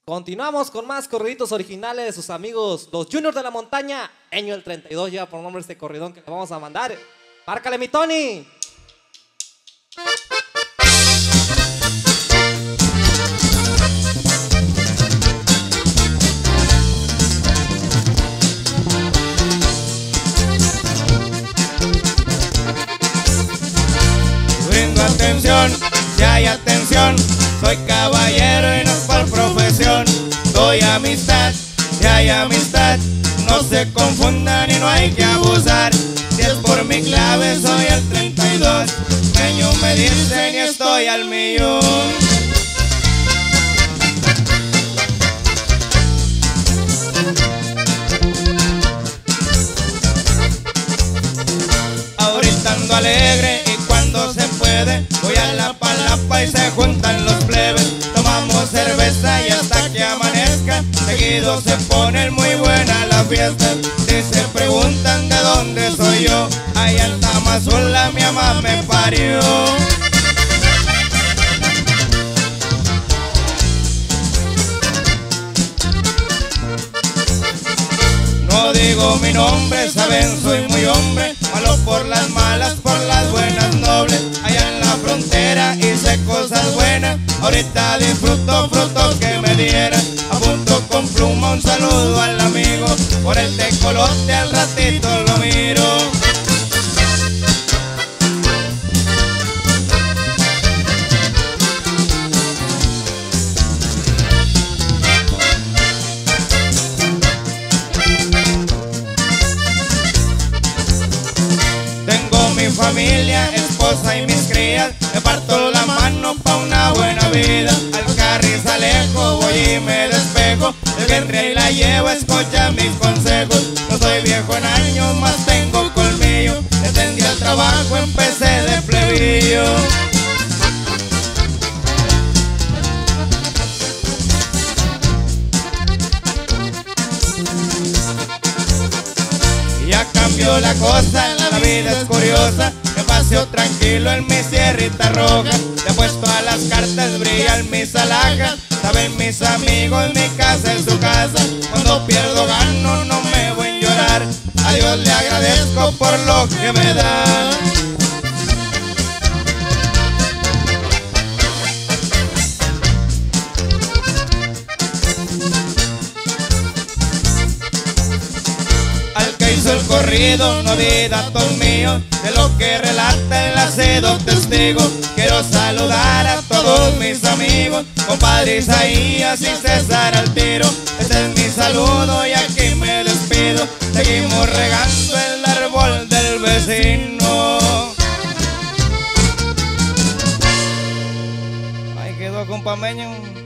Continuamos con más corriditos originales de sus amigos, los Juniors de la Montaña. Eño el 32 lleva por nombre este corridón que le vamos a mandar. ¡Márcale, mi Tony! Brindo atención, si hay atención, soy caballero y no es por profesión. Doy amistad, si hay amistad, no se confundan y no hay que abusar. Si es por mi clave soy el 32, Meño me dicen y estoy al millón. Ahorita ando alegre y cuando se puede voy a la palapa y se juntan los plebes. Tomamos cerveza y hasta que amanezca, seguido se pone muy buena la fiesta. Si se preguntan de dónde soy yo, allá en Tamazula mi mamá me parió. No digo mi nombre, saben, soy muy hombre, malo por las malas, por las buenas nobles. Allá en la frontera hice cosas buenas, ahorita disfruto frutos que me dieran. Apunto con pluma un saludo al amigo, por el tecolote al ratito lo miro. Mi familia, esposa y mis crías, me parto la mano pa' una buena vida. Al Carrizalejo voy y me despejo, el Henry la llevo, escucha mis consejos. No soy viejo en años, más tengo colmillo, entendí el trabajo, empecé de plebillo. Ya cambió la cosa, la vida es curiosa, me paseo tranquilo en mi sierrita roja. Le apuesto a las cartas, brillan mis alhajas, saben mis amigos, mi casa es su casa. Cuando pierdo gano, no me voy a llorar, a Dios le agradezco por lo que me da. El corrido, no di datos míos, de lo que relata el hacedo testigo. Quiero saludar a todos mis amigos, compadre Isaías y César al tiro. Este es mi saludo y aquí me despido, seguimos regando el árbol del vecino. Ahí quedó, compa Meño.